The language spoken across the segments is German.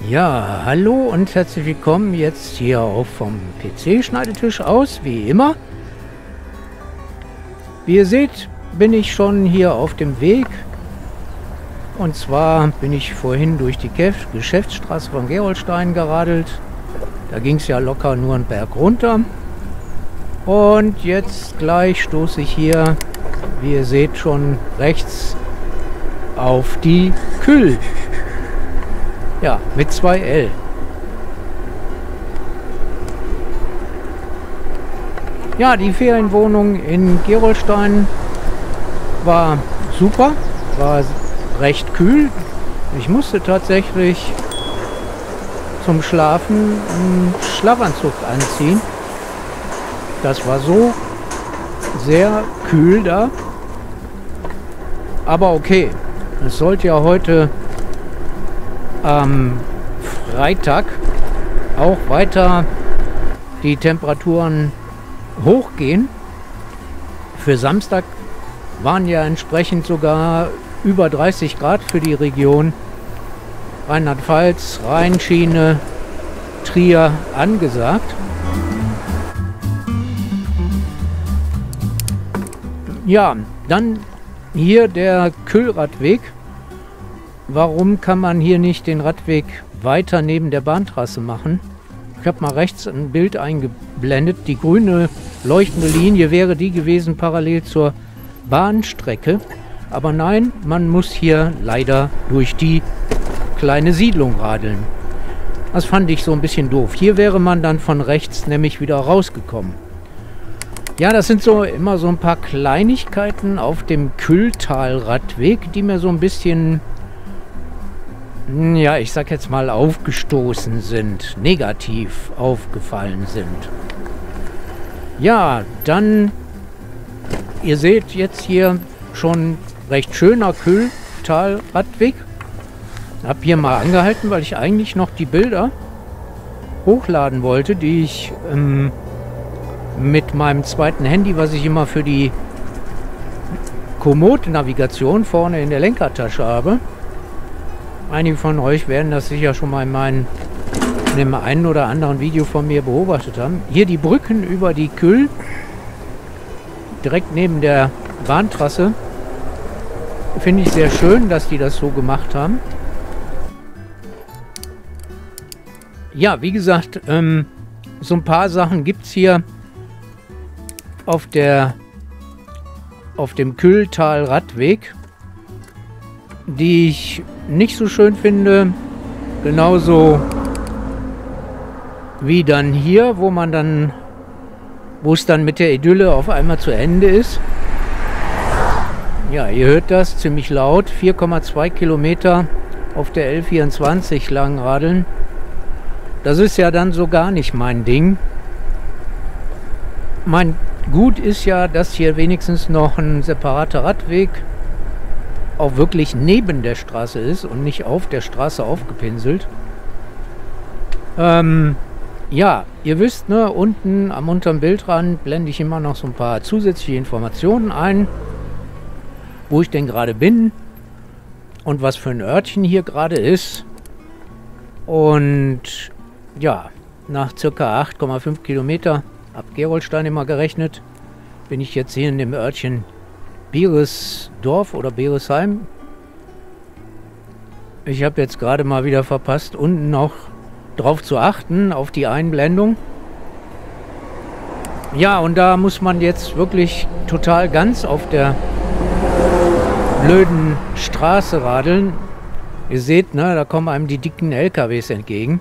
Ja, hallo und herzlich willkommen jetzt hier auch vom PC-Schneidetisch aus, wie immer. Wie ihr seht, bin ich schon hier auf dem Weg. Und zwar bin ich vorhin durch die Geschäftsstraße von Gerolstein geradelt. Da ging es ja locker nur einen Berg runter. Und jetzt gleich stoße ich hier, wie ihr seht, schon rechts auf die Kühl. Ja, mit 2L. Ja, die Ferienwohnung in Gerolstein war super, war recht kühl. Ich musste tatsächlich zum Schlafen einen Schlafanzug anziehen. Das war so sehr kühl da. Aber okay, es sollte ja heute am Freitag auch weiter die Temperaturen hochgehen. Für Samstag waren ja entsprechend sogar über 30 Grad für die Region Rheinland-Pfalz, Rheinschiene, Trier angesagt. Ja, dann hier der Kühlradweg. Warum kann man hier nicht den Radweg weiter neben der Bahntrasse machen? Ich habe mal rechts ein Bild eingeblendet. Die grüne leuchtende Linie wäre die gewesen parallel zur Bahnstrecke. Aber nein, man muss hier leider durch die kleine Siedlung radeln. Das fand ich so ein bisschen doof. Hier wäre man dann von rechts nämlich wieder rausgekommen. Ja, das sind so immer so ein paar Kleinigkeiten auf dem Kühltal-Radweg, die mir so ein bisschen, ja, ich sag jetzt mal, aufgestoßen sind, negativ aufgefallen sind. Ja, dann, ihr seht jetzt hier schon recht schöner Kühltal-Radweg. Hab hier mal angehalten, weil ich eigentlich noch die Bilder hochladen wollte, die ich mit meinem zweiten Handy, was ich immer für die Komoot-Navigation vorne in der Lenkertasche habe. Einige von euch werden das sicher schon mal in dem einen oder anderen Video von mir beobachtet haben. Hier die Brücken über die Kühl, direkt neben der Bahntrasse. Finde ich sehr schön, dass die das so gemacht haben. Ja, wie gesagt, so ein paar Sachen gibt es hier auf dem Kühltal-Radweg, die ich nicht so schön finde. Genauso wie dann hier, wo es dann mit der Idylle auf einmal zu Ende ist. Ja, ihr hört das ziemlich laut. 4,2 Kilometer auf der L24 lang radeln. Das ist ja dann so gar nicht mein Ding. Mein Gut ist ja, dass hier wenigstens noch ein separater Radweg auch wirklich neben der Straße ist und nicht auf der Straße aufgepinselt. Ja, ihr wisst, ne, unten am unteren Bildrand blende ich immer noch so ein paar zusätzliche Informationen ein, wo ich denn gerade bin und was für ein Örtchen hier gerade ist. Und ja, nach circa 8,5 Kilometer ab Gerolstein immer gerechnet, bin ich jetzt hier in dem Örtchen Beresdorf oder Beresheim. Ich habe jetzt gerade mal wieder verpasst, unten noch drauf zu achten, auf die Einblendung. Ja, und da muss man jetzt wirklich total ganz auf der blöden Straße radeln. Ihr seht, ne, da kommen einem die dicken LKWs entgegen.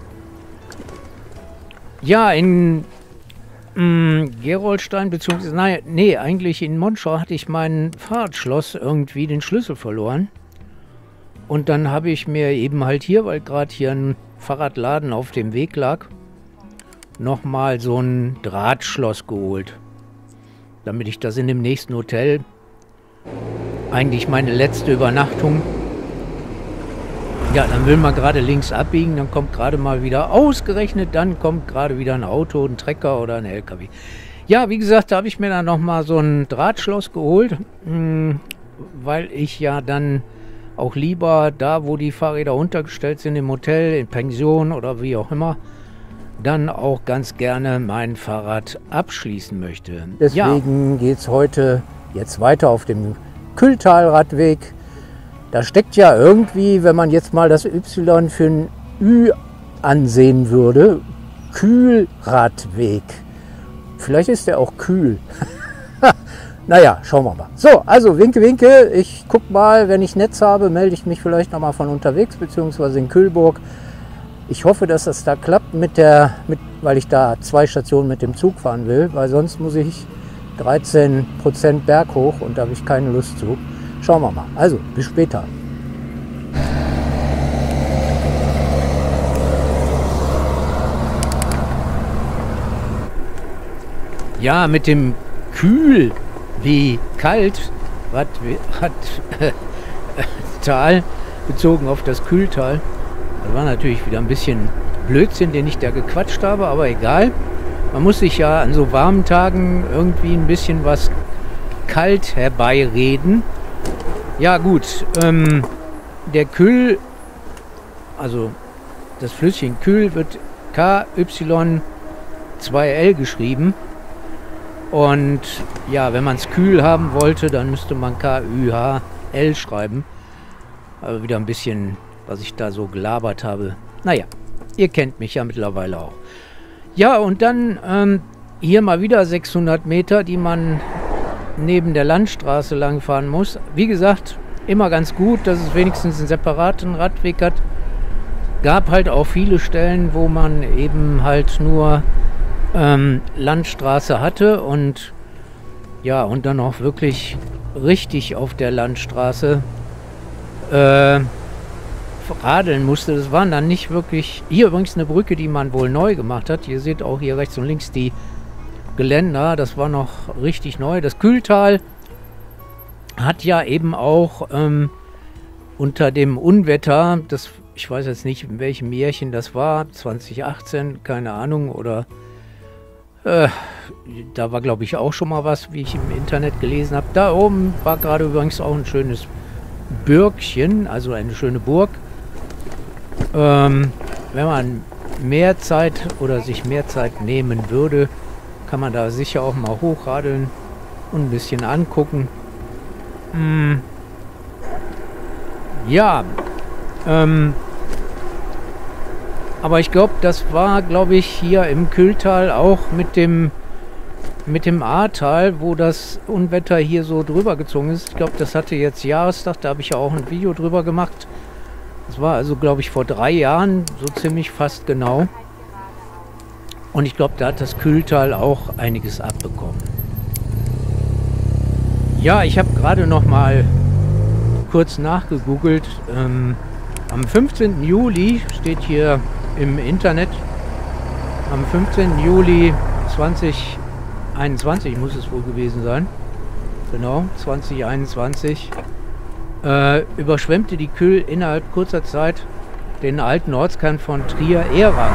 Ja, in Gerolstein, beziehungsweise, nein, nee, eigentlich in Monschau hatte ich mein Fahrradschloss irgendwie den Schlüssel verloren. Und dann habe ich mir eben halt hier, weil gerade hier ein Fahrradladen auf dem Weg lag, nochmal so ein Drahtschloss geholt. Damit ich das in dem nächsten Hotel, eigentlich meine letzte Übernachtung, ja, dann will man gerade links abbiegen, dann kommt gerade mal wieder ausgerechnet, dann kommt gerade wieder ein Auto, ein Trecker oder ein LKW. Ja, wie gesagt, da habe ich mir dann nochmal so ein Drahtschloss geholt, weil ich ja dann auch lieber da, wo die Fahrräder untergestellt sind, im Hotel, in Pension oder wie auch immer, dann auch ganz gerne mein Fahrrad abschließen möchte. Deswegen geht es heute jetzt weiter auf dem Kühltalradweg. Da steckt ja irgendwie, wenn man jetzt mal das Y für ein Ü ansehen würde, Kühlradweg. Vielleicht ist der auch kühl. Naja, schauen wir mal. So, also winke, winke. Ich guck mal, wenn ich Netz habe, melde ich mich vielleicht nochmal von unterwegs, beziehungsweise in Kühlburg. Ich hoffe, dass das da klappt, weil ich da 2 Stationen mit dem Zug fahren will, weil sonst muss ich 13% Berg hoch und da habe ich keine Lust zu. Schauen wir mal. Also, bis später. Ja, mit dem Kühl wie kalt Tal bezogen auf das Kühltal. Das war natürlich wieder ein bisschen Blödsinn, den ich da gequatscht habe, aber egal. Man muss sich ja an so warmen Tagen irgendwie ein bisschen was kalt herbeireden. Ja gut, der Kühl, also das Flüsschen Kühl wird KY2L geschrieben. Und ja, wenn man es kühl haben wollte, dann müsste man KÜHL schreiben. Aber wieder ein bisschen, was ich da so gelabert habe. Naja, ihr kennt mich ja mittlerweile auch. Ja, und dann hier mal wieder 600 Meter, die man neben der Landstraße lang fahren muss. Wie gesagt, immer ganz gut, dass es wenigstens einen separaten Radweg hat. Gab halt auch viele Stellen, wo man eben halt nur Landstraße hatte und ja, und dann auch wirklich richtig auf der Landstraße radeln musste. Das waren dann nicht wirklich... Hier übrigens eine Brücke, die man wohl neu gemacht hat. Ihr seht auch hier rechts und links die Geländer. Das war noch richtig neu. Das Kühltal hat ja eben auch unter dem Unwetter, ich weiß jetzt nicht, in welchem Jährchen das war, 2018, keine Ahnung, oder da war, glaube ich, auch schon mal was, wie ich im Internet gelesen habe. Da oben war gerade übrigens auch ein schönes Bürgchen, also eine schöne Burg. Wenn man mehr Zeit oder sich mehr Zeit nehmen würde, kann man da sicher auch mal hochradeln und ein bisschen angucken. Ja, aber ich glaube, das war, glaube ich, hier im Kühltal auch mit dem Ahrtal, wo das Unwetter hier so drüber gezogen ist. Ich glaube, das hatte jetzt Jahrestag, da habe ich ja auch ein Video drüber gemacht. Das war also, glaube ich, vor 3 Jahren, so ziemlich fast genau. Und ich glaube, da hat das Kühltal auch einiges abbekommen. Ja, ich habe gerade noch mal kurz nachgegoogelt. Am 15. Juli steht hier im Internet, am 15. Juli 2021 muss es wohl gewesen sein, genau, 2021, überschwemmte die Kyll innerhalb kurzer Zeit den alten Ortskern von Trier-Ehrang.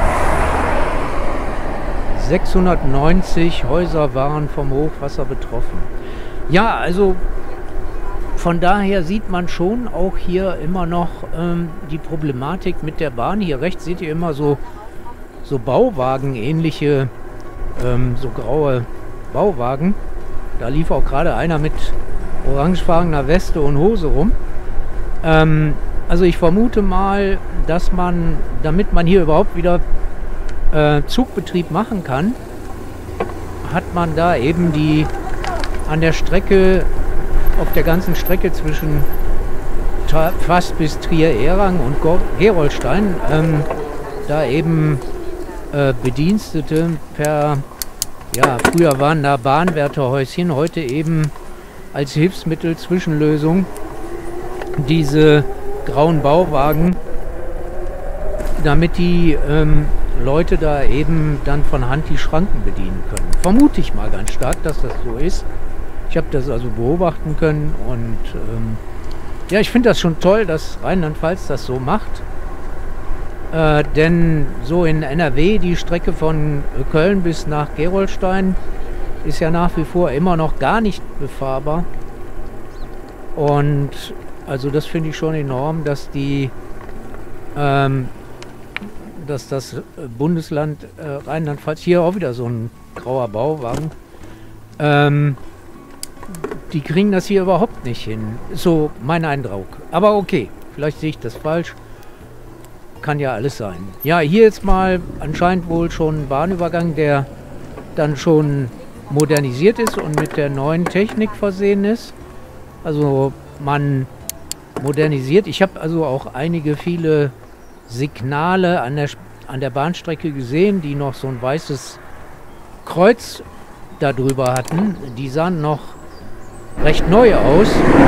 690 Häuser waren vom Hochwasser betroffen. Ja, also von daher sieht man schon auch hier immer noch die Problematik mit der Bahn. Hier rechts seht ihr immer so Bauwagen-ähnliche, so graue Bauwagen. Da lief auch gerade einer mit orangefarbener Weste und Hose rum. Also ich vermute mal, dass man, damit man hier überhaupt wieder Zugbetrieb machen kann, hat man da eben die an der Strecke, auf der ganzen Strecke zwischen fast bis Trier-Ehrang und Gerolstein, da eben Bedienstete per, ja, früher waren da Bahnwärterhäuschen, heute eben als Hilfsmittel, Zwischenlösung, diese grauen Bauwagen, damit die Leute da eben dann von Hand die Schranken bedienen können. Vermute ich mal ganz stark, dass das so ist. Ich habe das also beobachten können und ja, ich finde das schon toll, dass Rheinland-Pfalz das so macht. Denn so in NRW, die Strecke von Köln bis nach Gerolstein ist ja nach wie vor immer noch gar nicht befahrbar. Und Also das finde ich schon enorm, dass dass das Bundesland Rheinland-Pfalz, hier auch wieder so ein grauer Bauwagen, die kriegen das hier überhaupt nicht hin. So mein Eindruck. Aber okay, vielleicht sehe ich das falsch. Kann ja alles sein. Ja, hier ist mal anscheinend wohl schon ein Bahnübergang, der dann schon modernisiert ist und mit der neuen Technik versehen ist. Also man modernisiert. Ich habe also auch viele Signale an der Bahnstrecke gesehen, die noch so ein weißes Kreuz darüber hatten. Die sahen noch recht neu aus.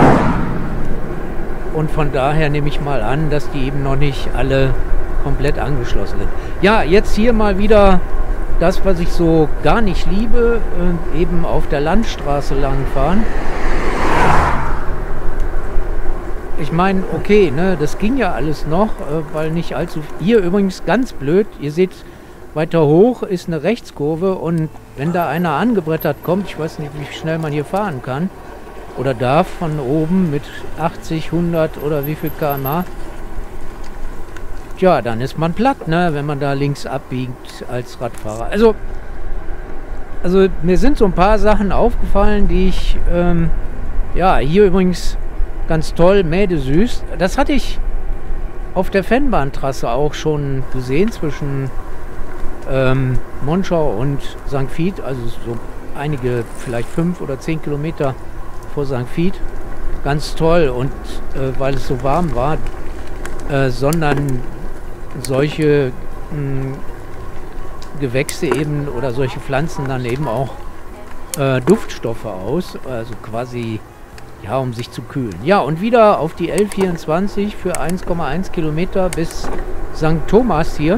Und von daher nehme ich mal an, dass die eben noch nicht alle komplett angeschlossen sind. Ja, jetzt hier mal wieder das, was ich so gar nicht liebe, eben auf der Landstraße langfahren. Ich meine, okay, ne, das ging ja alles noch, weil nicht allzu... Hier übrigens ganz blöd, ihr seht, weiter hoch ist eine Rechtskurve und wenn da einer angebrettert kommt, ich weiß nicht, wie schnell man hier fahren kann, oder darf von oben mit 80, 100 oder wie viel km/h. Tja, dann ist man platt, ne, wenn man da links abbiegt als Radfahrer. Also mir sind so ein paar Sachen aufgefallen, die ich, ja, hier übrigens ganz toll, Mäde süß. Das hatte ich auf der Fennbahntrasse auch schon gesehen, zwischen Monschau und St. Vith, also so einige, vielleicht 5 oder 10 Kilometer vor St. Vith. Ganz toll und weil es so warm war, sondern solche Gewächse eben oder solche Pflanzen dann eben auch Duftstoffe aus, also quasi, ja, um sich zu kühlen. Ja, und wieder auf die L24 für 1,1 Kilometer bis St. Thomas hier.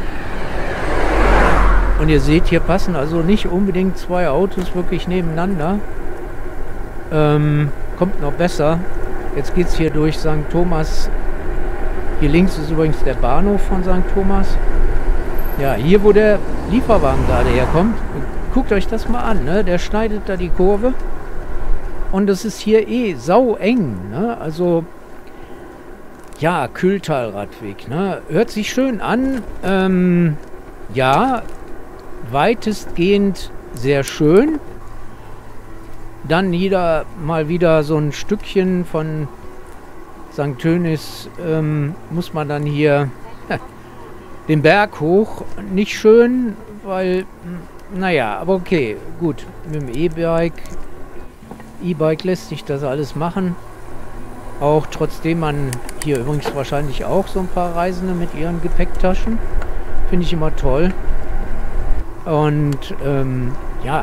Und ihr seht, hier passen also nicht unbedingt zwei Autos wirklich nebeneinander. Kommt noch besser. Jetzt geht es hier durch St. Thomas. Hier links ist übrigens der Bahnhof von St. Thomas. Ja, hier wo der Lieferwagen gerade herkommt, guckt euch das mal an, ne? Der schneidet da die Kurve. Und das ist hier sau eng, ne? Also, ja, Kühltalradweg, ne? Hört sich schön an. Ja, weitestgehend sehr schön. Dann hier mal wieder so ein Stückchen von St. Tönis muss man dann hier den Berg hoch. Nicht schön, weil, naja, aber okay, gut. Mit dem E-Bike lässt sich das alles machen. Auch trotzdem man hier übrigens wahrscheinlich auch so ein paar Reisende mit ihren Gepäcktaschen. Finde ich immer toll. Und ja,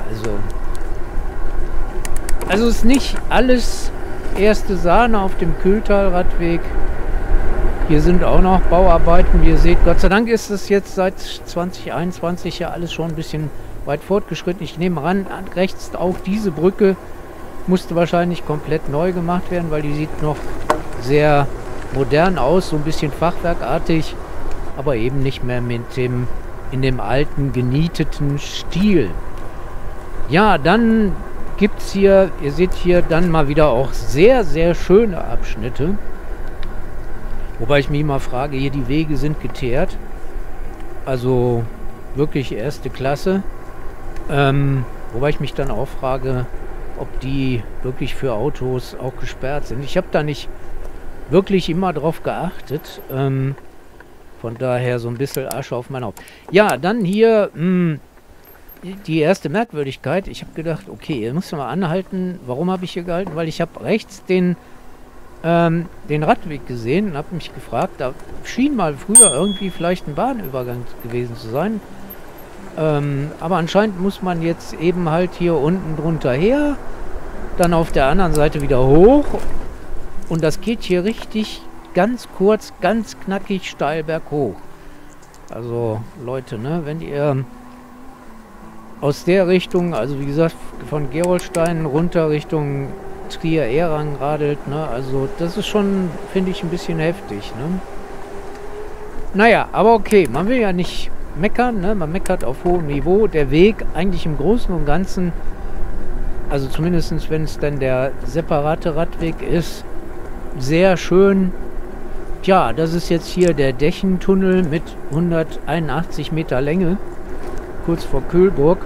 also ist nicht alles erste Sahne auf dem Kühltalradweg. Hier sind auch noch Bauarbeiten, wie ihr seht. Gott sei Dank ist es jetzt seit 2021 ja alles schon ein bisschen weit fortgeschritten. Ich nehme an, rechts auch diese Brücke musste wahrscheinlich komplett neu gemacht werden, weil die sieht noch sehr modern aus, so ein bisschen fachwerkartig, aber eben nicht mehr in dem alten, genieteten Stil. Ja, dann gibt es hier, ihr seht hier dann mal wieder auch sehr, sehr schöne Abschnitte. Wobei ich mich immer frage, hier die Wege sind geteert. Also wirklich erste Klasse. Wobei ich mich dann auch frage, ob die wirklich für Autos auch gesperrt sind. Ich habe da nicht wirklich immer drauf geachtet. Von daher so ein bisschen Asche auf mein Haupt. Ja, dann hier die erste Merkwürdigkeit. Ich habe gedacht, okay, hier muss man mal anhalten. Warum habe ich hier gehalten? Weil ich habe rechts den Radweg gesehen und habe mich gefragt, da schien mal früher irgendwie vielleicht ein Bahnübergang gewesen zu sein. Aber anscheinend muss man jetzt eben halt hier unten drunter her, dann auf der anderen Seite wieder hoch. Und das geht hier richtig ganz kurz, ganz knackig steil berghoch. Also Leute, ne, wenn ihr aus der Richtung, also wie gesagt, von Gerolstein runter Richtung Trier-Ehrang radelt, ne, also das ist schon, finde ich, ein bisschen heftig, ne. Naja, aber okay, man will ja nicht meckern, ne, man meckert auf hohem Niveau. Der Weg eigentlich im Großen und Ganzen, also zumindest wenn es dann der separate Radweg ist, sehr schön. Tja, das ist jetzt hier der Dächentunnel mit 181 Meter Länge, kurz vor Kühlburg.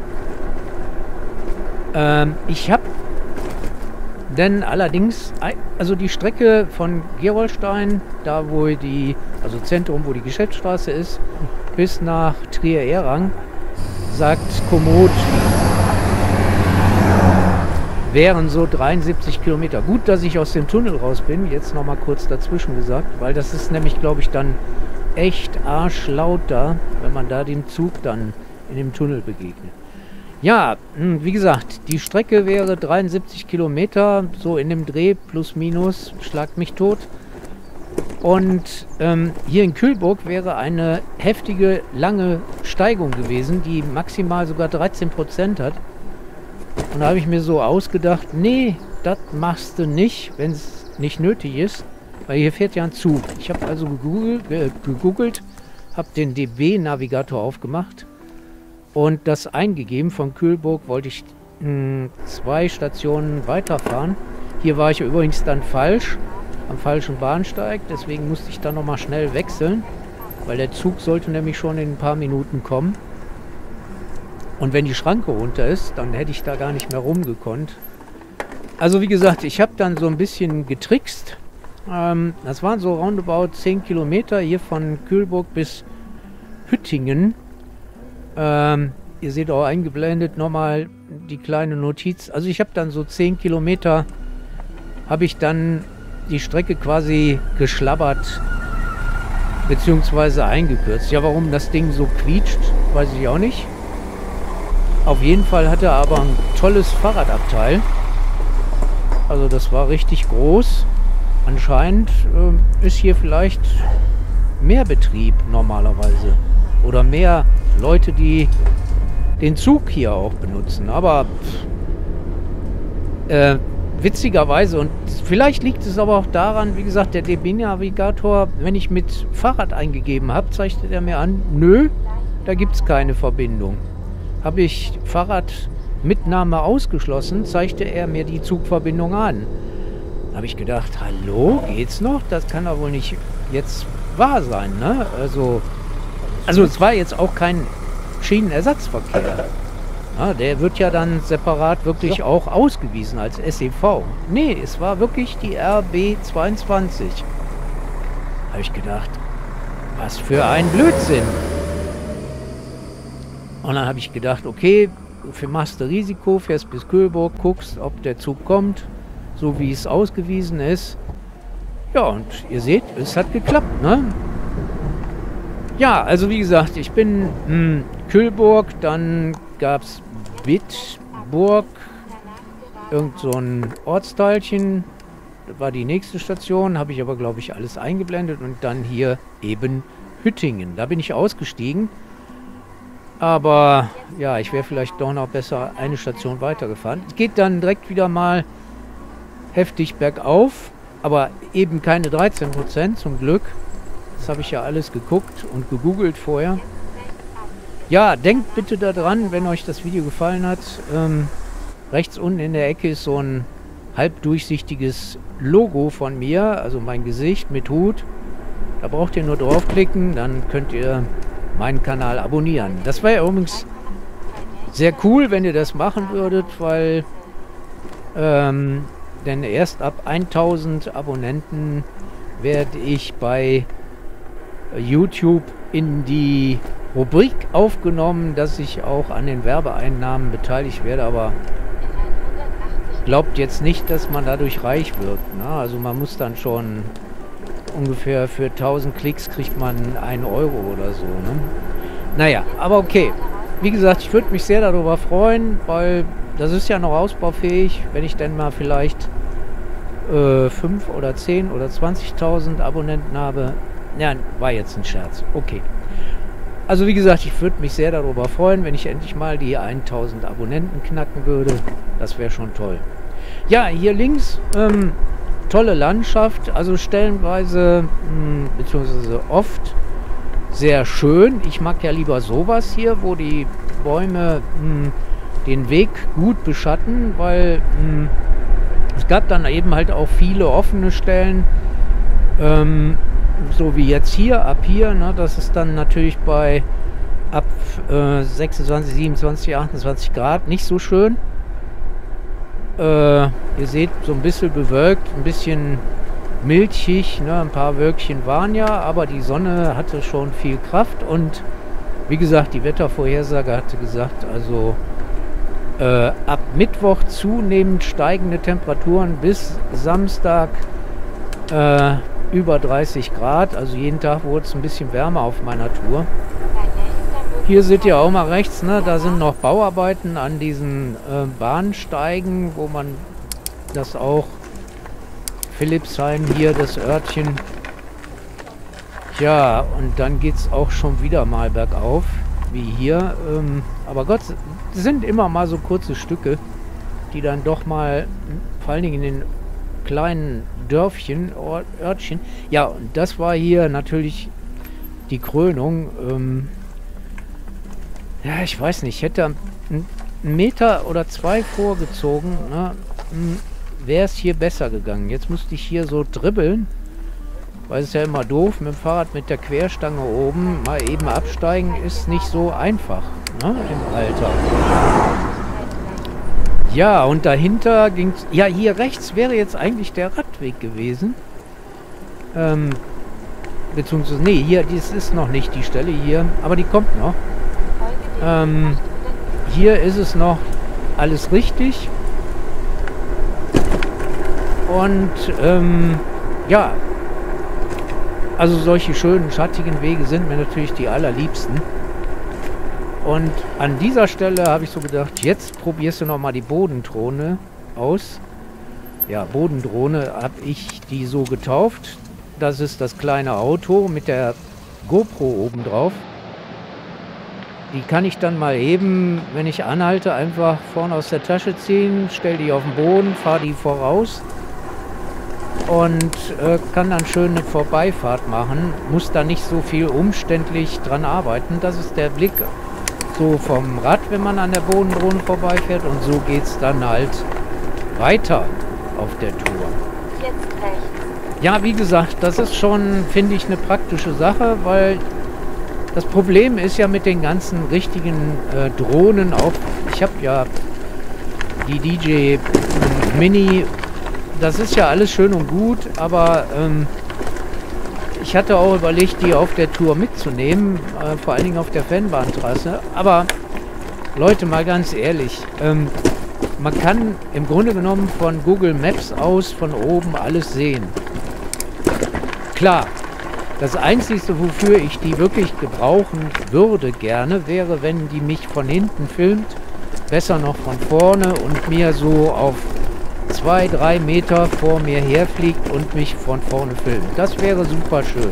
Ich habe denn allerdings, also die Strecke von Gerolstein, da wo also Zentrum, wo die Geschäftsstraße ist, bis nach Trier-Ehrang, sagt Komoot, wären so 73 Kilometer. Gut, dass ich aus dem Tunnel raus bin, jetzt nochmal kurz dazwischen gesagt, weil das ist nämlich, glaube ich, dann echt arschlaut da, wenn man da dem Zug dann in dem Tunnel begegnet. Ja, wie gesagt, die Strecke wäre 73 Kilometer, so in dem Dreh, plus minus, schlagt mich tot. Und hier in Kühlburg wäre eine heftige, lange Steigung gewesen, die maximal sogar 13% hat. Und da habe ich mir so ausgedacht, nee, das machst du nicht, wenn es nicht nötig ist, weil hier fährt ja ein Zug. Ich habe also gegoogelt, habe den DB-Navigator aufgemacht und das eingegeben. Von Kühlburg wollte ich 2 Stationen weiterfahren. Hier war ich übrigens dann falsch, am falschen Bahnsteig, deswegen musste ich dann nochmal schnell wechseln, weil der Zug sollte nämlich schon in ein paar Minuten kommen. Und wenn die Schranke runter ist, dann hätte ich da gar nicht mehr rumgekonnt. Also wie gesagt, ich habe dann so ein bisschen getrickst. Das waren so roundabout 10 Kilometer hier von Kühlburg bis Hüttingen. Ihr seht auch eingeblendet nochmal die kleine Notiz. Also ich habe dann so 10 Kilometer, habe ich dann die Strecke quasi geschlabbert beziehungsweise eingekürzt. Ja, warum das Ding so quietscht, weiß ich auch nicht. Auf jeden Fall hat er aber ein tolles Fahrradabteil. Also das war richtig groß. Anscheinend ist hier vielleicht mehr Betrieb normalerweise. Oder mehr Leute, die den Zug hier auch benutzen. Aber witzigerweise, und vielleicht liegt es aber auch daran, wie gesagt, der DB-Navigator, wenn ich mit Fahrrad eingegeben habe, zeigte er mir an, nö, da gibt es keine Verbindung. Habe ich Fahrradmitnahme ausgeschlossen, zeigte er mir die Zugverbindung an. Da habe ich gedacht, hallo, geht's noch? Das kann doch wohl nicht jetzt wahr sein, ne? Also es war jetzt auch kein Schienenersatzverkehr. Ja, der wird ja dann separat wirklich auch ausgewiesen als SEV. Nee, es war wirklich die RB 22. Habe ich gedacht, was für ein Blödsinn. Und dann habe ich gedacht, okay, machst du Risiko, fährst bis Kühlburg, guckst, ob der Zug kommt, so wie es ausgewiesen ist. Ja, und ihr seht, es hat geklappt, ne? Ja, also wie gesagt, ich bin Kühlburg, dann gab es Bitburg, irgend so ein Ortsteilchen, das war die nächste Station, habe ich aber, glaube ich, alles eingeblendet und dann hier eben Hüttingen. Da bin ich ausgestiegen. Aber ja, ich wäre vielleicht doch noch besser eine Station weitergefahren. Es geht dann direkt wieder mal heftig bergauf, aber eben keine 13% zum Glück. Das habe ich ja alles geguckt und gegoogelt vorher. Ja, denkt bitte daran, wenn euch das Video gefallen hat. Rechts unten in der Ecke ist so ein halbdurchsichtiges Logo von mir, also mein Gesicht mit Hut. Da braucht ihr nur draufklicken, dann könnt ihr meinen Kanal abonnieren. Das wäre übrigens sehr cool, wenn ihr das machen würdet, weil denn erst ab 1000 Abonnenten werde ich bei YouTube in die Rubrik aufgenommen, dass ich auch an den Werbeeinnahmen beteiligt werde, aber glaubt jetzt nicht, dass man dadurch reich wird. Ne? Also man muss dann schon ungefähr für 1000 Klicks kriegt man 1 Euro oder so. Ne? Naja, aber okay. Wie gesagt, ich würde mich sehr darüber freuen, weil das ist ja noch ausbaufähig, wenn ich dann mal vielleicht 5 oder 10 oder 20.000 Abonnenten habe. Ja, war jetzt ein Scherz. Okay. Also wie gesagt, ich würde mich sehr darüber freuen, wenn ich endlich mal die 1000 Abonnenten knacken würde. Das wäre schon toll. Ja, hier links tolle Landschaft, also stellenweise beziehungsweise oft sehr schön. Ich mag ja lieber sowas hier, wo die Bäume den Weg gut beschatten, weil Es gab dann eben halt auch viele offene Stellen, so wie jetzt hier, ab hier, ne, das ist dann natürlich bei ab 26, 27, 28 Grad nicht so schön. Ihr seht, so ein bisschen bewölkt, ein bisschen milchig, ne, ein paar Wölkchen waren ja, aber die Sonne hatte schon viel Kraft und wie gesagt, die Wettervorhersage hatte gesagt, also ab Mittwoch zunehmend steigende Temperaturen bis Samstag über 30 Grad. Also jeden Tag wurde es ein bisschen wärmer auf meiner Tour. Hier seht ihr auch mal rechts, ne, da sind noch Bauarbeiten an diesen Bahnsteigen, wo man das auch, Philippshain hier, das Örtchen. Ja, und dann geht es auch schon wieder mal bergauf, wie hier. Aber Gott, es sind immer mal so kurze Stücke, die dann doch mal, vor allen Dingen in den kleinen Dörfchen, Örtchen. Ja, und das war hier natürlich die Krönung. Ja, ich weiß nicht, ich hätte einen Meter oder zwei vorgezogen, ne, wäre es hier besser gegangen. Jetzt musste ich hier so dribbeln. Weil es ist ja immer doof, mit dem Fahrrad mit der Querstange oben mal eben absteigen ist nicht so einfach, ne, im Alter. Ja, und dahinter ging es, ja, hier rechts wäre jetzt eigentlich der Radweg gewesen. Beziehungsweise, nee, hier, dies ist noch nicht die Stelle hier, aber die kommt noch. Hier ist es noch alles richtig. Und, ja, also solche schönen, schattigen Wege sind mir natürlich die allerliebsten. Und an dieser Stelle habe ich so gedacht, jetzt probierst du nochmal die Bodendrohne aus. Ja, Bodendrohne habe ich die so getauft. Das ist das kleine Auto mit der GoPro oben drauf. Die kann ich dann mal eben, wenn ich anhalte, einfach vorne aus der Tasche ziehen, stelle die auf den Boden, fahre die voraus. Und kann dann schön eine Vorbeifahrt machen, muss da nicht so viel umständlich dran arbeiten. Das ist der Blick so vom Rad, wenn man an der Bodendrohne vorbeifährt, und so geht es dann halt weiter auf der Tour. Jetzt rechts. Ja, wie gesagt, das ist schon, finde ich, eine praktische Sache, weil das Problem ist ja mit den ganzen richtigen Drohnen, auch ich habe ja die DJI Mini. Das ist ja alles schön und gut, aber ich hatte auch überlegt, die auf der Tour mitzunehmen, vor allen Dingen auf der Fernbahntrasse. Aber Leute, mal ganz ehrlich, man kann im Grunde genommen von Google Maps aus von oben alles sehen. Klar, das Einzige, wofür ich die wirklich gebrauchen würde gerne, wäre, wenn die mich von hinten filmt, besser noch von vorne und mir so auf 2-3 Meter vor mir herfliegt und mich von vorne filmt. Das wäre super schön.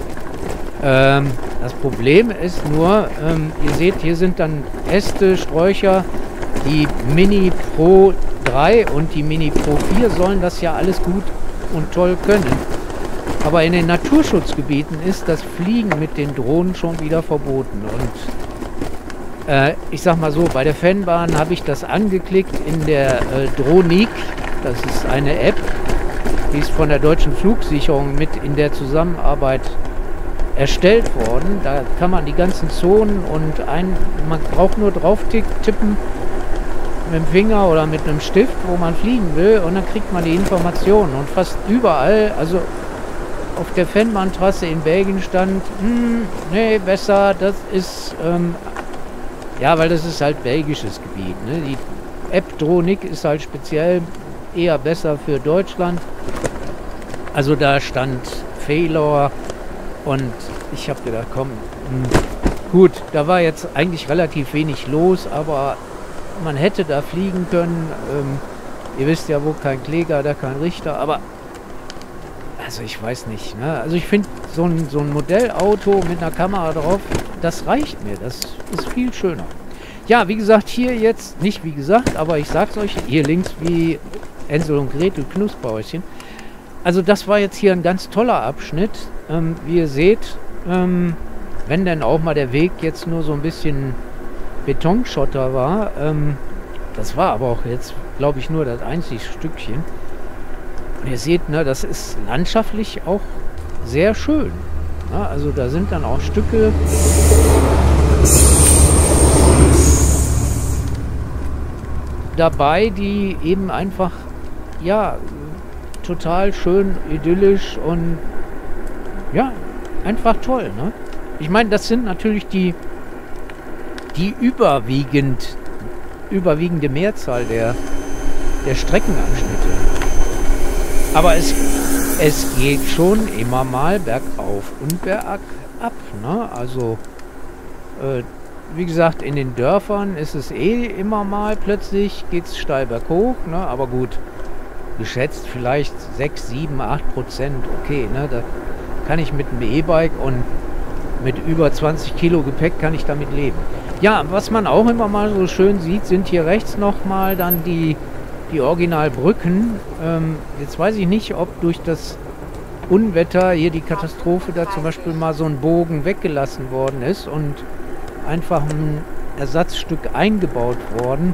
Das Problem ist nur, ihr seht, hier sind dann Äste, Sträucher. Die Mini Pro 3 und die Mini Pro 4 sollen das ja alles gut und toll können. Aber in den Naturschutzgebieten ist das Fliegen mit den Drohnen schon wieder verboten. Und ich sag mal so, bei der Fernbahn habe ich das angeklickt in der Drohnik. Das ist eine App, die ist von der Deutschen Flugsicherung mit in der Zusammenarbeit erstellt worden. Da kann man die ganzen Zonen und man braucht nur drauf tippen mit dem Finger oder mit einem Stift, wo man fliegen will, und dann kriegt man die Informationen. Und fast überall, also auf der Fernbahntrasse in Belgien stand, nee, besser, das ist, ja, weil das ist halt belgisches Gebiet. Ne? Die App Drohnik ist halt speziell eher besser für Deutschland. Also da stand Fehler und ich habe gedacht, komm, gut, da war jetzt eigentlich relativ wenig los, aber man hätte da fliegen können. Ihr wisst ja, wo kein Kläger, da kein Richter, aber also ich weiß nicht. Ne? Also ich finde, so ein Modellauto mit einer Kamera drauf, das reicht mir, das ist viel schöner. Ja, wie gesagt, hier jetzt, nicht wie gesagt, aber ich sag's euch, hier links wie Hänsel und Gretel Knusperhäuschen. Also das war jetzt hier ein ganz toller Abschnitt. Wie ihr seht, wenn denn auch mal der Weg jetzt nur so ein bisschen Betonschotter war, das war aber auch jetzt, glaube ich, nur das einzige Stückchen. ihr seht, ne, das ist landschaftlich auch sehr schön. Ne? Also da sind dann auch Stücke dabei, die eben einfach, ja, total schön, idyllisch und ja, einfach toll. Ne? Ich meine, das sind natürlich die überwiegende Mehrzahl der Streckenabschnitte. Aber es geht schon immer mal bergauf und bergab. Ne? Also, wie gesagt, in den Dörfern ist es immer mal plötzlich, geht es steil berghoch. Ne? Aber gut, geschätzt vielleicht 6, 7, 8%. Okay, ne? Da kann ich mit einem E-Bike und mit über 20 Kilo Gepäck kann ich damit leben. Ja, was man auch immer mal so schön sieht, sind hier rechts nochmal dann die Originalbrücken. Jetzt weiß ich nicht, ob durch das Unwetter hier die Katastrophe da zum Beispiel mal so ein Bogen weggelassen worden ist und einfach ein Ersatzstück eingebaut worden.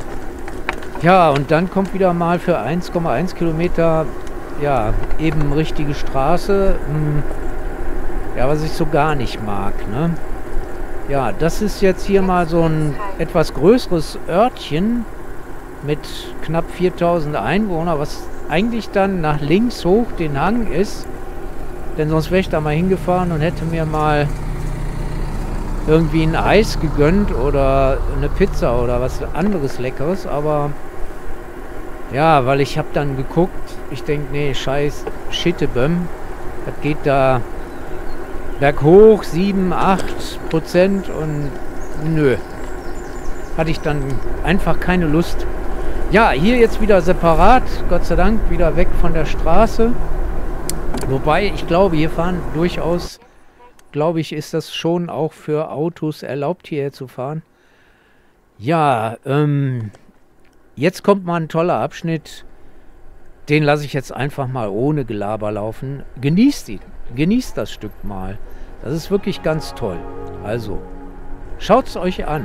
Ja, und dann kommt wieder mal für 1,1 Kilometer ja eben richtige Straße. Ja, was ich so gar nicht mag, ne? Ja, das ist jetzt hier mal so ein etwas größeres Örtchen mit knapp 4000 Einwohnern, was eigentlich dann nach links hoch den Hang ist. Denn sonst wäre ich da mal hingefahren und hätte mir mal irgendwie ein Eis gegönnt oder eine Pizza oder was anderes Leckeres. Aber ja, weil ich habe dann geguckt, ich denke, nee, scheiß Schittebömm, das geht da berghoch 7, 8% und nö, hatte ich dann einfach keine Lust. Ja, hier jetzt wieder separat, Gott sei Dank, wieder weg von der Straße. Wobei, ich glaube, hier fahren durchaus, glaube ich, ist das schon auch für Autos erlaubt, hierher zu fahren. Ja, jetzt kommt mal ein toller Abschnitt. Den lasse ich jetzt einfach mal ohne Gelaber laufen. Genießt ihn. Genießt das Stück mal. Das ist wirklich ganz toll. Also, schaut es euch an.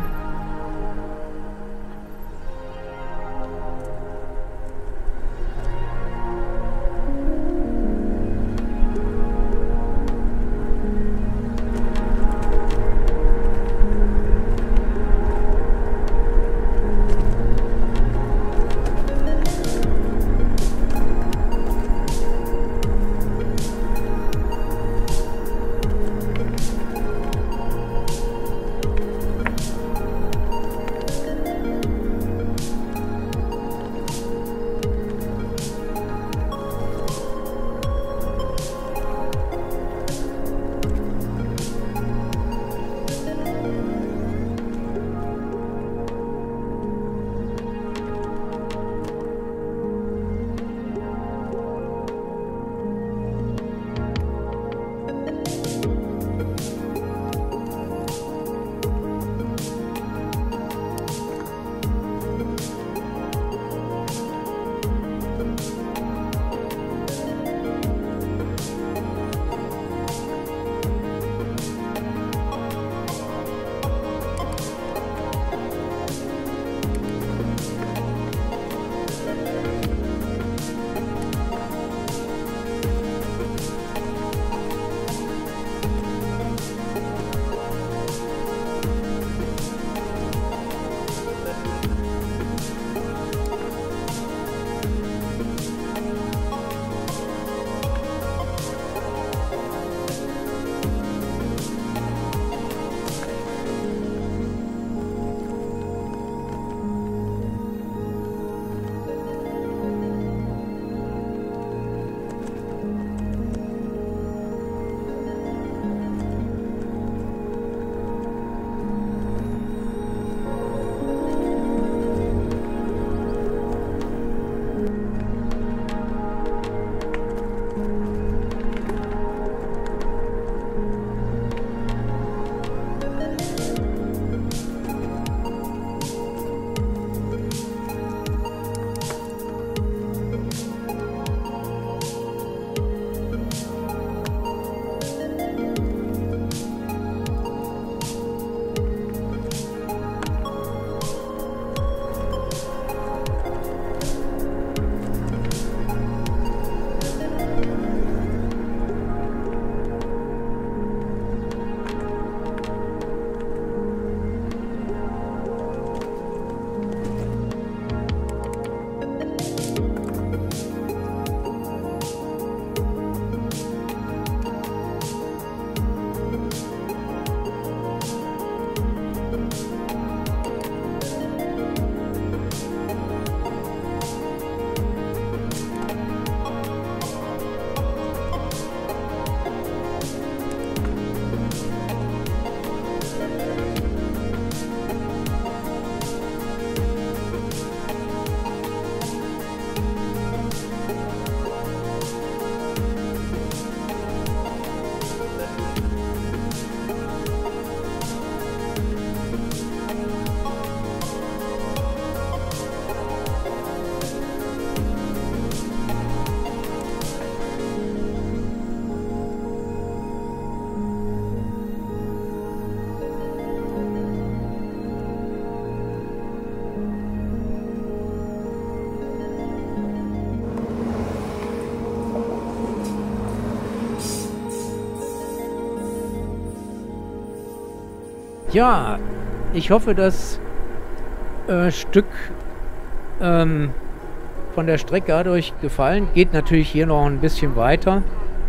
Ja, ich hoffe, das Stück von der Strecke hat euch gefallen. Geht natürlich hier noch ein bisschen weiter.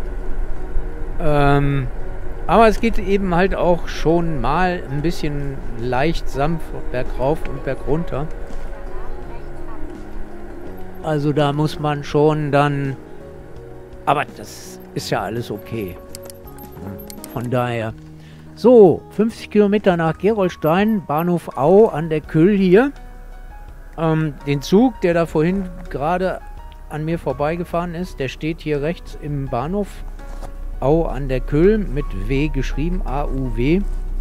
Aber es geht eben halt auch schon mal ein bisschen leicht sanft bergauf und bergunter. Also da muss man schon dann... Aber das ist ja alles okay. Von daher... So, 50 Kilometer nach Gerolstein, Bahnhof Au an der Küll hier. Den Zug, der da vorhin gerade an mir vorbeigefahren ist, der steht hier rechts im Bahnhof Au an der Küll mit W geschrieben, A-U-W.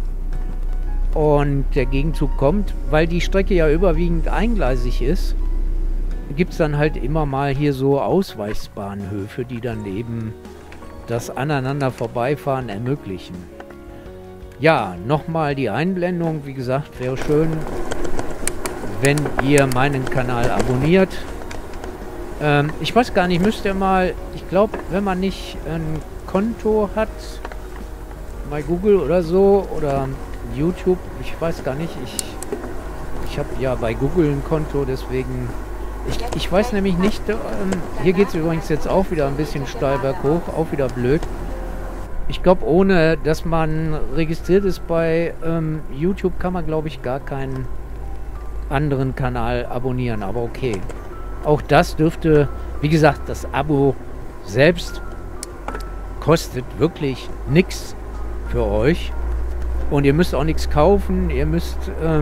Und der Gegenzug kommt, weil die Strecke ja überwiegend eingleisig ist, gibt es dann halt immer mal hier so Ausweichsbahnhöfe, die dann eben das aneinander vorbeifahren ermöglichen. Ja, nochmal die Einblendung. Wie gesagt, wäre schön, wenn ihr meinen Kanal abonniert. Ich weiß gar nicht, müsst ihr mal... Ich glaube, wenn man nicht ein Konto hat bei Google oder so oder YouTube, ich weiß gar nicht, ich habe ja bei Google ein Konto, deswegen... Ich weiß nämlich nicht... hier geht es übrigens jetzt auch wieder ein bisschen steil berghoch, auch wieder blöd. Ich glaube, ohne dass man registriert ist bei YouTube, kann man, glaube ich, gar keinen anderen Kanal abonnieren. Aber okay. Auch das dürfte, wie gesagt, das Abo selbst kostet wirklich nichts für euch. Und ihr müsst auch nichts kaufen. Ihr müsst...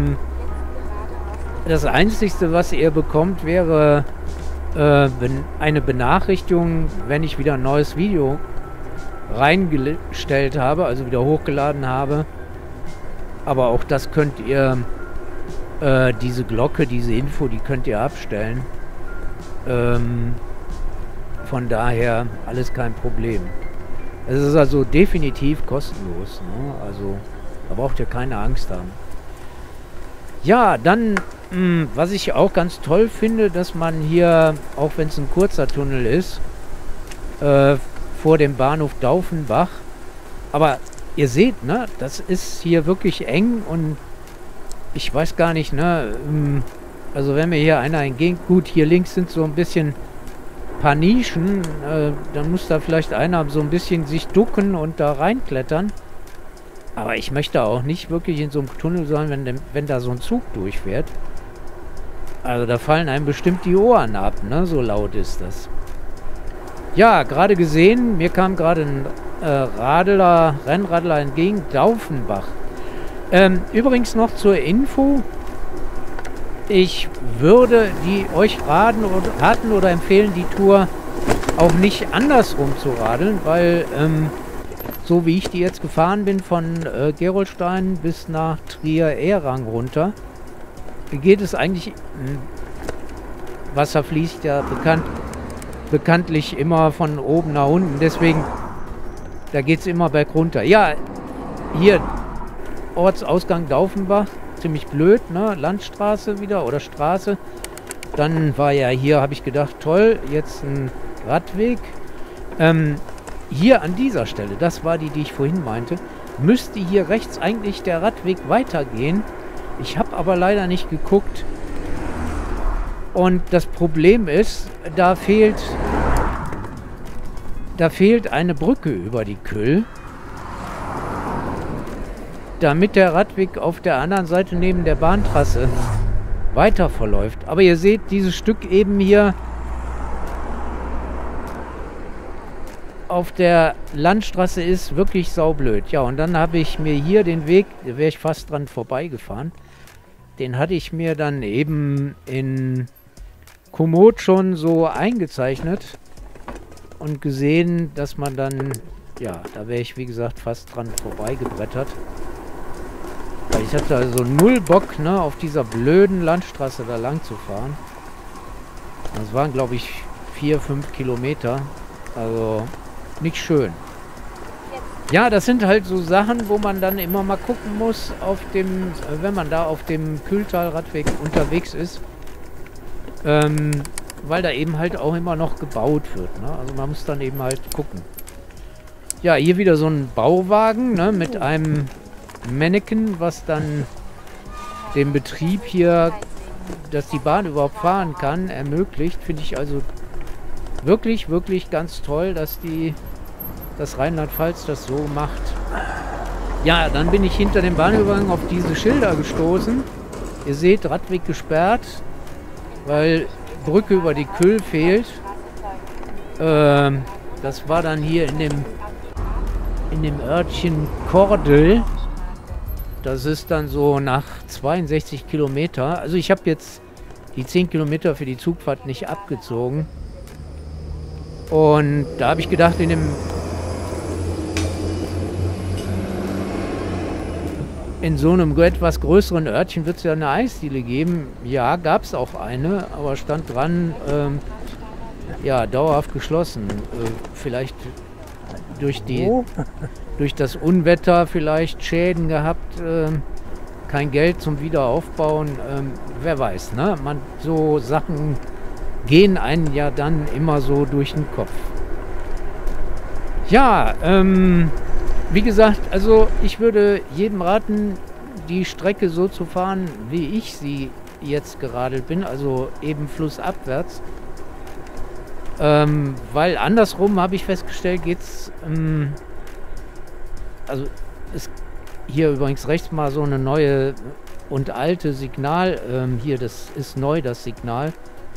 das Einzige, was ihr bekommt, wäre eine Benachrichtigung, wenn ich wieder ein neues Video reingestellt habe, also wieder hochgeladen habe. Aber auch das könnt ihr, diese Glocke, diese Info, die könnt ihr abstellen. Von daher alles kein Problem. Es ist also definitiv kostenlos, ne? Also da braucht ihr keine Angst haben. Ja, dann, was ich auch ganz toll finde, dass man hier, auch wenn es ein kurzer Tunnel ist, vor dem Bahnhof Daufenbach. Aber ihr seht, ne, das ist hier wirklich eng und ich weiß gar nicht, ne, also wenn mir hier einer entgegen... Gut, hier links sind so ein bisschen paar Nischen, dann muss da vielleicht einer so ein bisschen sich ducken und da reinklettern. Aber ich möchte auch nicht wirklich in so einem Tunnel sein, wenn da so ein Zug durchfährt. Also da fallen einem bestimmt die Ohren ab, ne, so laut ist das. Ja, gerade gesehen, mir kam gerade ein Rennradler entgegen, Daufenbach. Übrigens noch zur Info, ich würde euch raten oder empfehlen, die Tour auch nicht andersrum zu radeln, weil so wie ich die jetzt gefahren bin, von Gerolstein bis nach Trier-Ehrang runter, geht es eigentlich, Wasser fließt ja bekanntlich immer von oben nach unten, deswegen, da geht es immer bergunter. Ja, hier, Ortsausgang Daufenbach, ziemlich blöd, ne? Landstraße wieder oder Straße. Dann war ja hier, habe ich gedacht, toll, jetzt ein Radweg. Hier an dieser Stelle, das war die ich vorhin meinte, müsste hier rechts eigentlich der Radweg weitergehen. Ich habe aber leider nicht geguckt. Und das Problem ist, da fehlt eine Brücke über die Küll, damit der Radweg auf der anderen Seite neben der Bahntrasse weiter verläuft. Aber ihr seht, dieses Stück eben hier auf der Landstraße ist wirklich saublöd. Ja, und dann habe ich mir hier den Weg, da wäre ich fast dran vorbeigefahren, den hatte ich mir dann eben in Komoot schon so eingezeichnet und gesehen, dass man dann, ja, da wäre ich wie gesagt fast dran vorbeigebrettert. Weil ich hatte also null Bock, ne, auf dieser blöden Landstraße da lang zu fahren. Das waren, glaube ich, 4-5 Kilometer. Also nicht schön. Ja, das sind halt so Sachen, wo man dann immer mal gucken muss, auf dem, wenn man da auf dem Kühltal-Radweg unterwegs ist. Weil da eben halt auch immer noch gebaut wird, ne? Also man muss dann eben halt gucken. Ja, hier wieder so ein Bauwagen, ne, mit einem Mannequin, was dann den Betrieb hier, dass die Bahn überhaupt fahren kann, ermöglicht. Finde ich also wirklich, wirklich ganz toll, dass das Rheinland-Pfalz das so macht. Ja, dann bin ich hinter dem Bahnübergang auf diese Schilder gestoßen. Ihr seht, Radweg gesperrt, weil Brücke über die Kühl fehlt. Das war dann hier in dem Örtchen Kordel. Das ist dann so nach 62 Kilometer. Also ich habe jetzt die 10 Kilometer für die Zugfahrt nicht abgezogen. Und da habe ich gedacht, in so einem etwas größeren Örtchen wird es ja eine Eisdiele geben. Ja, gab es auch eine, aber stand dran, ja, dauerhaft geschlossen. Vielleicht durch das Unwetter vielleicht Schäden gehabt, kein Geld zum Wiederaufbauen, wer weiß, ne? So Sachen gehen einen ja dann immer so durch den Kopf. Ja, wie gesagt, also ich würde jedem raten, die Strecke so zu fahren, wie ich sie jetzt geradelt bin, also eben flussabwärts. Weil andersrum habe ich festgestellt, geht's, also ist hier übrigens rechts mal so eine neue und alte Signal, hier, das ist neu, das Signal.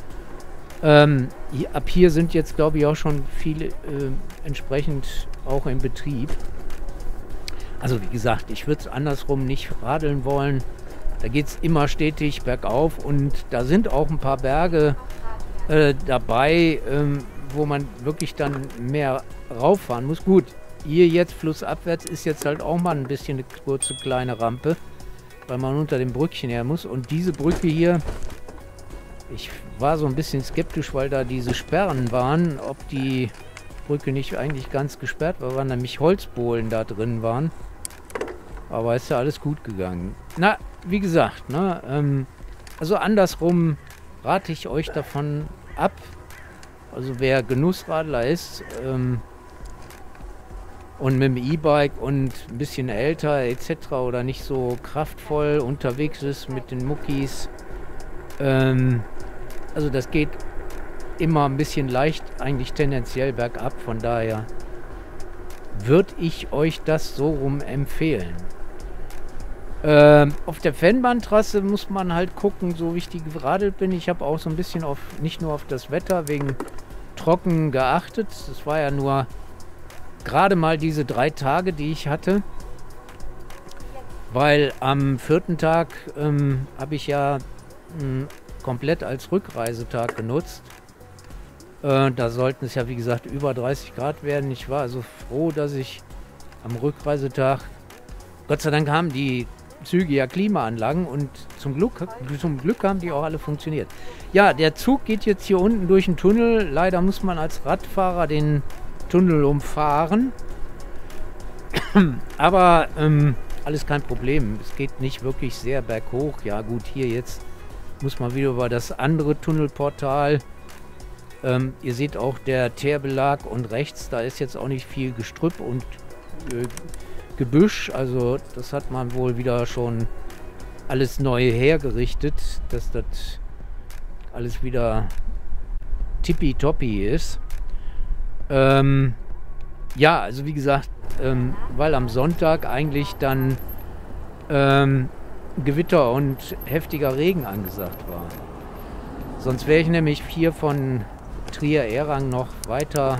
Ab hier sind jetzt, glaube ich, auch schon viele entsprechend auch im Betrieb. Also wie gesagt, ich würde es andersrum nicht radeln wollen. Da geht es immer stetig bergauf und da sind auch ein paar Berge dabei, wo man wirklich dann mehr rauffahren muss. Gut, hier jetzt flussabwärts ist jetzt halt auch mal ein bisschen eine kurze kleine Rampe, weil man unter dem Brückchen her muss. Und diese Brücke hier, ich war so ein bisschen skeptisch, weil da diese Sperren waren, ob die Brücke nicht eigentlich ganz gesperrt war, weil nämlich Holzbohlen da drin waren. Aber ist ja alles gut gegangen. Na, wie gesagt, ne, also andersrum rate ich euch davon ab. Also wer Genussradler ist und mit dem E-Bike und ein bisschen älter etc. oder nicht so kraftvoll unterwegs ist mit den Muckis, also das geht immer ein bisschen leicht, eigentlich tendenziell bergab. Von daher würde ich euch das so rum empfehlen. Auf der Fennbahntrasse muss man halt gucken, so wie ich die geradelt bin. Ich habe auch so ein bisschen nicht nur auf das Wetter wegen trocken geachtet. Das war ja nur gerade mal diese 3 Tage, die ich hatte. Weil am 4. Tag habe ich ja komplett als Rückreisetag genutzt. Da sollten es ja, wie gesagt, über 30 Grad werden. Ich war also froh, dass ich am Rückreisetag, Gott sei Dank haben die Züge ja Klimaanlagen und zum Glück haben die auch alle funktioniert. Ja, der Zug geht jetzt hier unten durch den Tunnel. Leider muss man als Radfahrer den Tunnel umfahren. Aber alles kein Problem. Es geht nicht wirklich sehr berghoch. Ja gut, hier jetzt muss man wieder über das andere Tunnelportal. Ihr seht auch der Teerbelag und rechts, da ist jetzt auch nicht viel Gestrüpp und Gebüsch. Also das hat man wohl wieder schon alles neu hergerichtet, dass das alles wieder tippitoppi ist. Ja, also wie gesagt, weil am Sonntag eigentlich dann Gewitter und heftiger Regen angesagt war. Sonst wäre ich nämlich hier von Trier-Ehrang noch weiter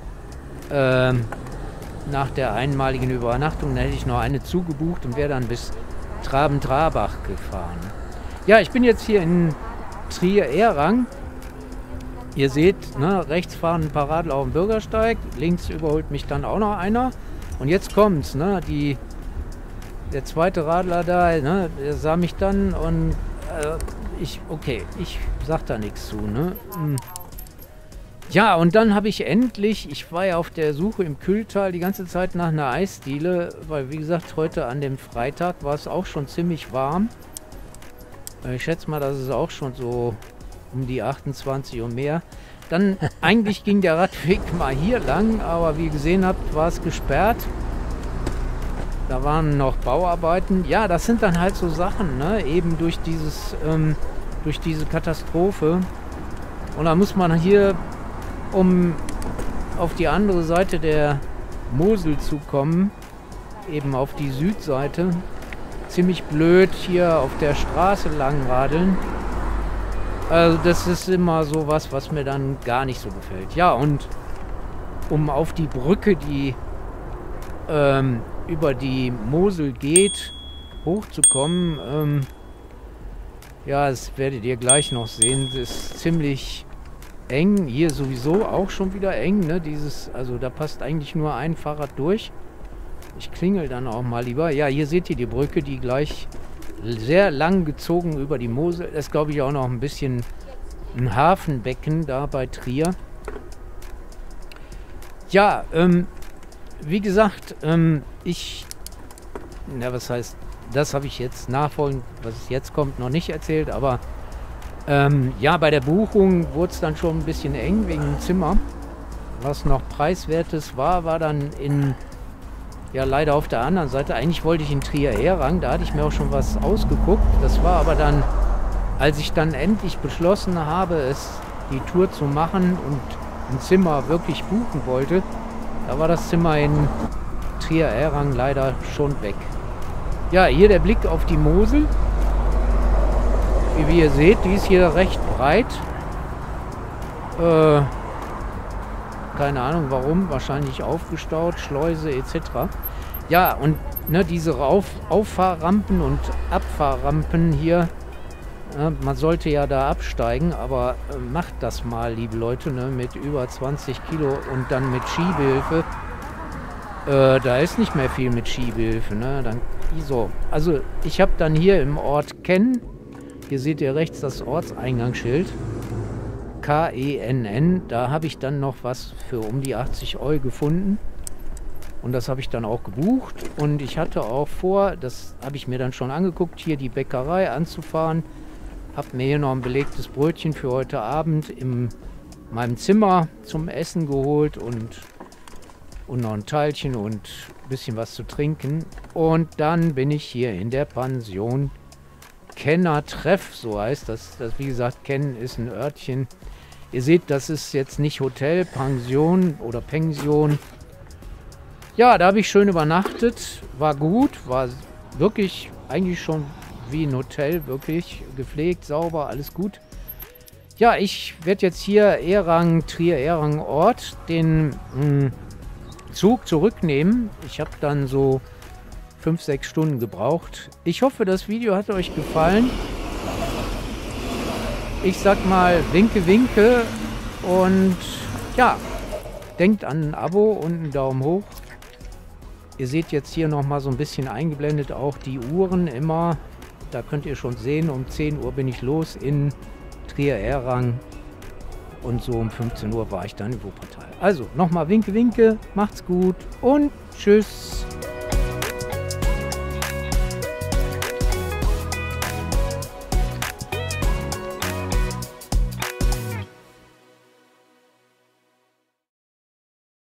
nach der einmaligen Übernachtung. Dann hätte ich noch eine zugebucht und wäre dann bis Traben-Trarbach gefahren. Ja, ich bin jetzt hier in Trier-Ehrang. Ihr seht, ne, rechts fahren ein paar Radler auf dem Bürgersteig, links überholt mich dann auch noch einer. Und jetzt kommt's, ne, der zweite Radler da, ne, der sah mich dann und ich sag da nichts zu, ne. Ja, und dann habe ich endlich, ich war ja auf der Suche im Kühltal die ganze Zeit nach einer Eisdiele, weil wie gesagt, heute an dem Freitag war es auch schon ziemlich warm. Ich schätze mal, dass es auch schon so um die 28 und mehr. Dann eigentlich ging der Radweg mal hier lang, aber wie ihr gesehen habt, war es gesperrt. Da waren noch Bauarbeiten. Ja, das sind dann halt so Sachen, ne? Eben durch diese Katastrophe. Und da muss man hier, um auf die andere Seite der Mosel zu kommen, eben auf die Südseite, ziemlich blöd hier auf der Straße langradeln. Also das ist immer so was mir dann gar nicht so gefällt. Ja, und um auf die Brücke, die über die Mosel geht, hochzukommen, ja, das werdet ihr gleich noch sehen, das ist ziemlich eng. Hier sowieso auch schon wieder eng, ne? Also da passt eigentlich nur ein Fahrrad durch. Ich klingel dann auch mal lieber. Ja, hier seht ihr die Brücke, die gleich sehr lang gezogen über die Mosel. Das ist, glaube ich, auch noch ein bisschen ein Hafenbecken da bei Trier. Ja, wie gesagt, was heißt, das habe ich jetzt nachfolgend, was jetzt kommt, noch nicht erzählt, aber ja, bei der Buchung wurde es dann schon ein bisschen eng wegen dem Zimmer. Was noch preiswertes war dann ja, leider auf der anderen Seite. Eigentlich wollte ich in Trier-Ehrang, da hatte ich mir auch schon was ausgeguckt. Das war aber dann, als ich dann endlich beschlossen habe, die Tour zu machen und ein Zimmer wirklich buchen wollte, da war das Zimmer in Trier-Ehrang leider schon weg. Ja, hier der Blick auf die Mosel. Wie ihr seht, die ist hier recht breit. Keine Ahnung warum, wahrscheinlich aufgestaut, Schleuse etc. Ja, und ne, diese Auffahrrampen und Abfahrrampen hier, man sollte ja da absteigen, aber macht das mal, liebe Leute, ne, mit über 20 Kilo und dann mit Schiebehilfe. Da ist nicht mehr viel mit Schiebehilfe. Ne? So. Also ich habe dann hier im Ort Kenn, hier seht ihr rechts das Ortseingangsschild, Kenn, da habe ich dann noch was für um die 80 € gefunden. Und das habe ich dann auch gebucht. Und ich hatte auch vor, das habe ich mir dann schon angeguckt, hier die Bäckerei anzufahren. Habe mir hier noch ein belegtes Brötchen für heute Abend in meinem Zimmer zum Essen geholt und noch ein Teilchen und ein bisschen was zu trinken. Und dann bin ich hier in der Pension Kenner Treff, so heißt das. Wie gesagt, Kenn ist ein Örtchen. Ihr seht, das ist jetzt nicht Hotel, Pension oder Pension. Ja, da habe ich schön übernachtet. War gut, war wirklich eigentlich schon wie ein Hotel, wirklich gepflegt, sauber, alles gut. Ja, ich werde jetzt hier Trier-Ehrang Ort den Zug zurücknehmen. Ich habe dann so 5-6 Stunden gebraucht. Ich hoffe, das Video hat euch gefallen. Ich sag mal winke, winke und ja, denkt an ein Abo und einen Daumen hoch. Ihr seht jetzt hier nochmal so ein bisschen eingeblendet auch die Uhren immer. Da könnt ihr schon sehen, um 10 Uhr bin ich los in Trier-Ehrang und so um 15 Uhr war ich dann in Wuppertal. Also nochmal winke, winke, macht's gut und tschüss.